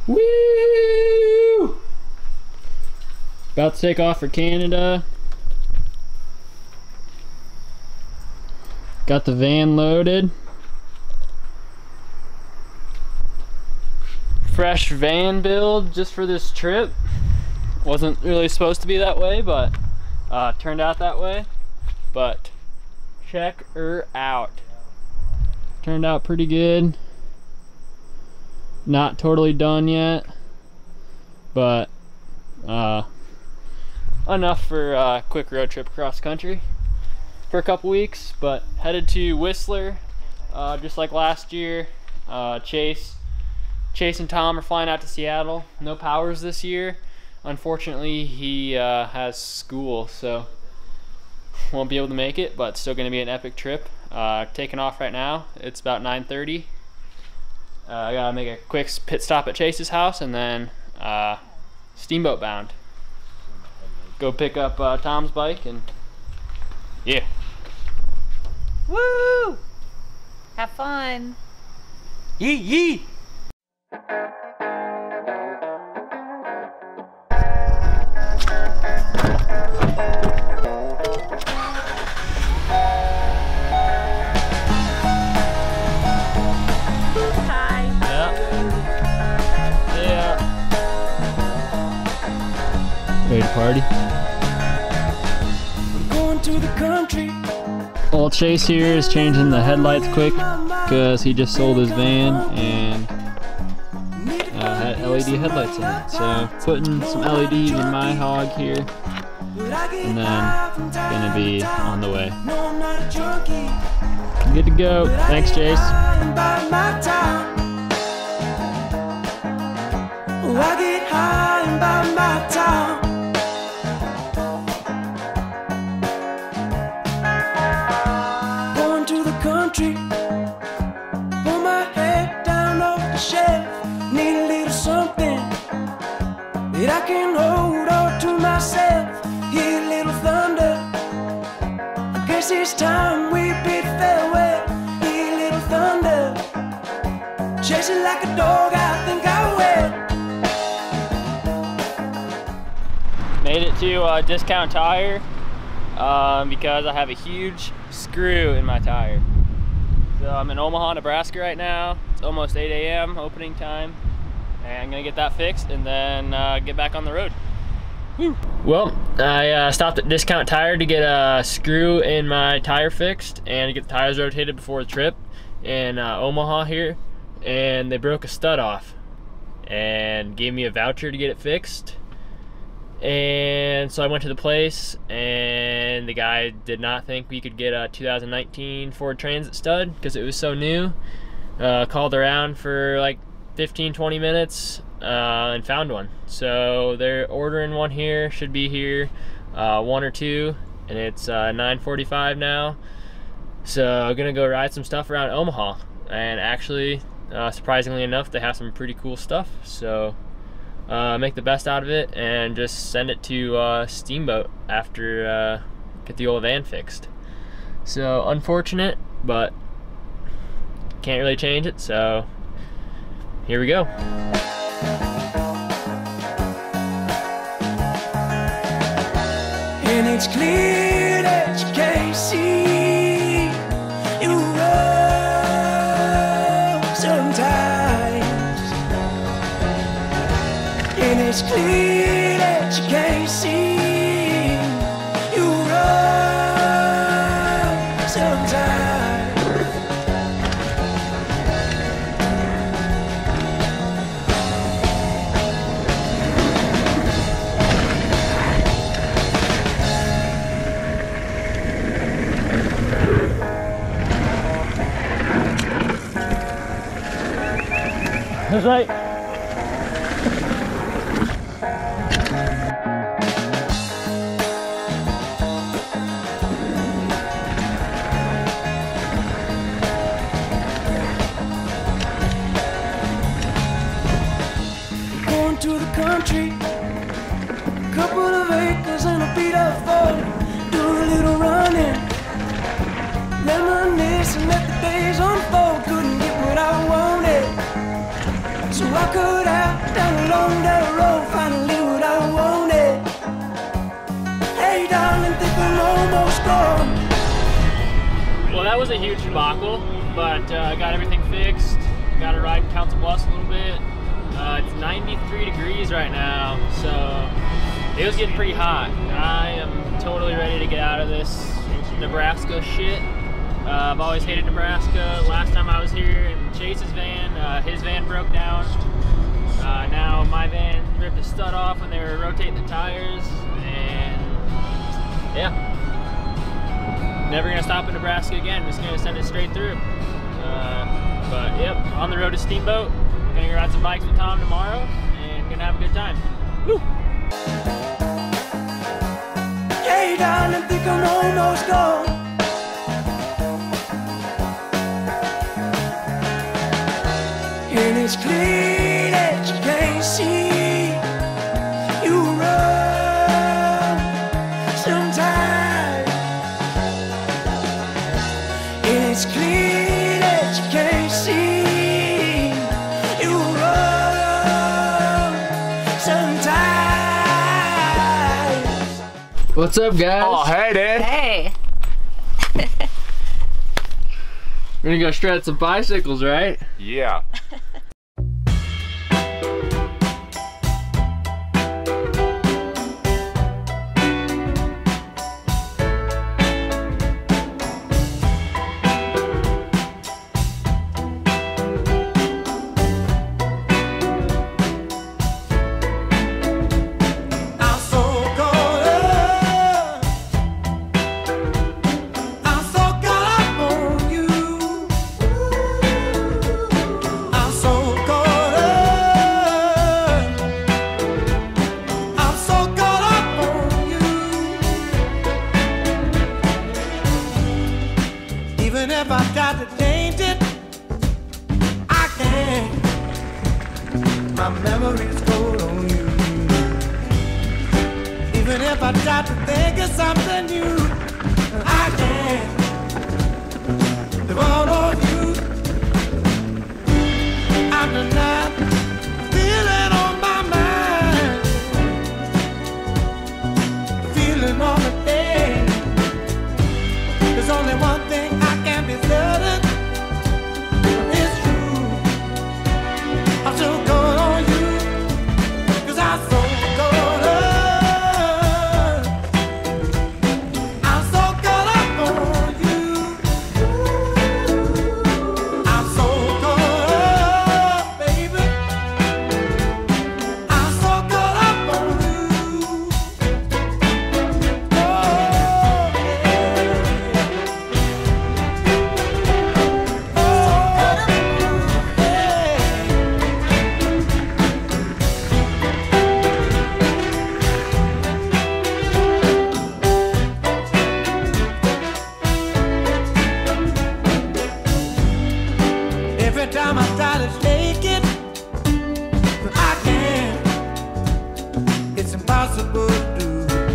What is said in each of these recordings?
Woo! About to take off for Canada. Got the van loaded. Fresh van build just for this trip. Wasn't really supposed to be that way, but turned out that way. But check her out. Turned out pretty good. Not totally done yet, but enough for a quick road trip across country for a couple weeks. But headed to Whistler, just like last year. Chase and Tom are flying out to Seattle. No Powers this year. Unfortunately, he has school, so won't be able to make it, but still going to be an epic trip. Taking off right now. It's about 9:30. I gotta make a quick pit stop at Chase's house and then steamboat bound. Go pick up Tom's bike and yeah. Woo! Have fun. Yee yee! Ready to party? I'm going to the country. Old Chase here is changing the headlights quick because he just sold his van and had LED headlights in it. So putting some LEDs in my hog here and then gonna be on the way. Good to go. Thanks, Chase. I get high and by my town. Going to the country, pull my head down off the shelf. Need a little something that I can hold on to myself. Hear a little thunder, I guess it's time we bid farewell. Hear a little thunder, chasing like a dog, I think I will. Made it to Discount Tire because I have a huge screw in my tire. So I'm in Omaha, Nebraska right now. It's almost 8 a.m. opening time. And I'm gonna get that fixed and then get back on the road. Woo. Well, I stopped at Discount Tire to get a screw in my tire fixed and to get the tires rotated before the trip in Omaha here. And they broke a stud off and gave me a voucher to get it fixed. And so I went to the place and the guy did not think we could get a 2019 Ford Transit stud because it was so new. Called around for like 15-20 minutes and found one. So they're ordering one here, should be here, 1 or 2, and it's 9:45 now. So I'm gonna go ride some stuff around Omaha, and actually surprisingly enough they have some pretty cool stuff. So make the best out of it and just send it to Steamboat after get the old van fixed. So unfortunate, but can't really change it, so here we go. And it's clear that you can't see you wrong sometimes. And it's clear that you can't see you wrong sometimes. That's right. Going to the country, a couple of acres and a beat up Ford. Do a little running, reminisce and let the days unfold. Couldn't get what I wanted, so I cut out Down along that road, finally what I wanted. Hey darling, think I'm almost gone. Well, that was a huge debacle, but I got everything fixed. Got to ride Council Bluffs a little bit. It's 93 degrees right now, so it was getting pretty hot. I am totally ready to get out of this Nebraska shit. I've always hated Nebraska. Last time I was here in Chase's van, his van broke down. Now my van ripped a stud off when they were rotating the tires, and yeah. Never gonna stop in Nebraska again, just gonna send it straight through. But yep, on the road to Steamboat. Gonna go ride some bikes with Tom tomorrow and gonna have a good time. Woo! Hey darling, think I'm almost gone. And it's clear that you can't see you run sometimes. And it's clear that you can't see you run sometimes. What's up, guys? Oh, hey, Dad. Hey. We're gonna go shred some bicycles, right? Yeah. Even if I got to change it, I can't. My memory's cold on you. Even if I try to think of something new, I can't. Depend on you. I'm not feeling on my mind, feeling on the day. There's only one thing I can be certain, it's true. I'm so good on you, 'cause I'm so good up. I'm so good up on you. I'm so good up, baby. I'm so good up on you. Oh, every time I try to shake it, I can't. It's impossible to do.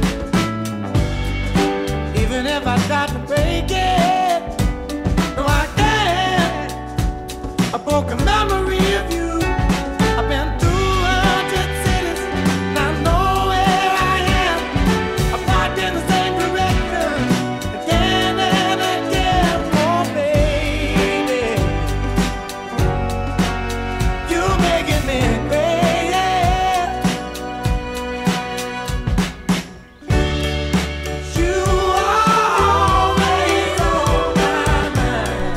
Even if I try to break it, no, I can't. A broken memory of you. I've been through 100 cities, and I know where I am. I'm parked in the same direction again and again. Oh, baby, you're making me crazy. You are always on my mind.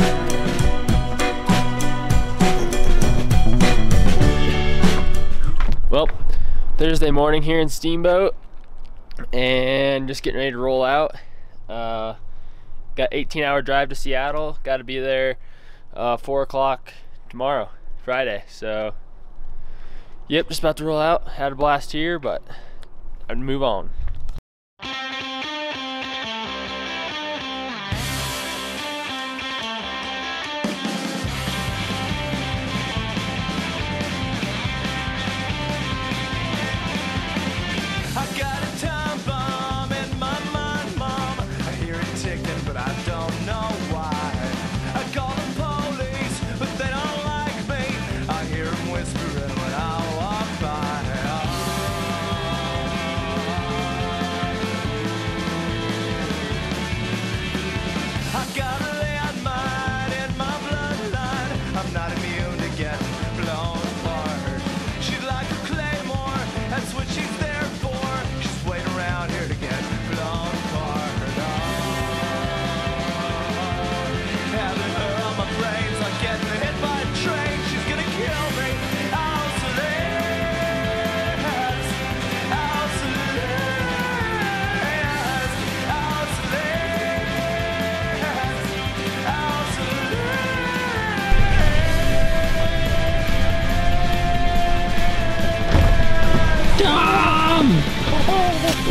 Well, Thursday morning here in Steamboat, and just getting ready to roll out. Got 18-hour drive to Seattle. Got to be there 4 o'clock tomorrow, Friday. So, yep, just about to roll out. Had a blast here, but I'd move on. I got a time bomb in my mind, Mom. I hear it ticking, but I don't know why. I call the police, but they don't like me. I hear them whispering when I walk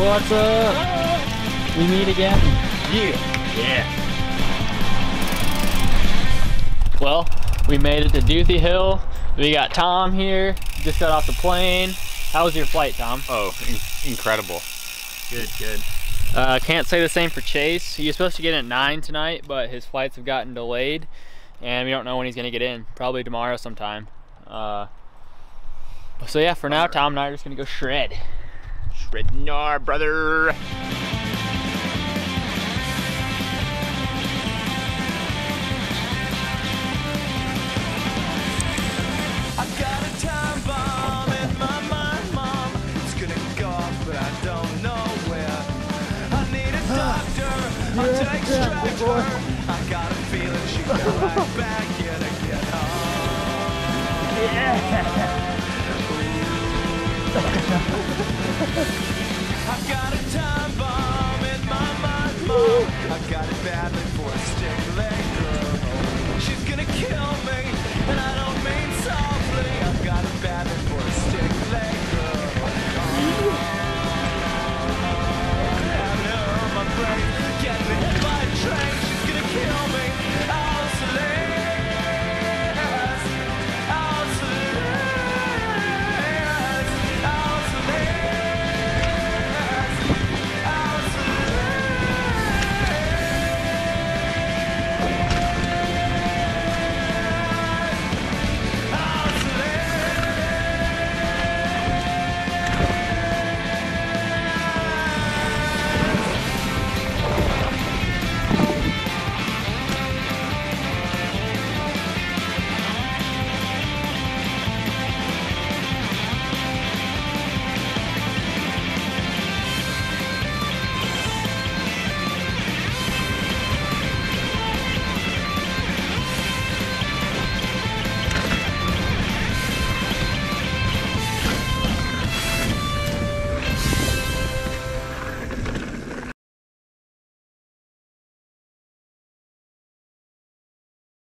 what's up? We meet again. Yeah. Well, we made it to Duthie Hill. We got Tom here. Just got off the plane. How was your flight, Tom? Oh, incredible. Good. Can't say the same for Chase. He was supposed to get in at 9 tonight, but his flights have gotten delayed, and we don't know when he's gonna get in. Probably tomorrow sometime. So yeah, for now, Tom and I are just gonna go shred. Shredding our brother. I got a time bomb in my mind, Mom. It's gonna go off, but I don't know where. I need a doctor, I'll take Stratford. I got a feeling she got right back here to get home. I've got a time bomb in my mind, Mom. I got it badly for a stick leg girl. She's gonna kill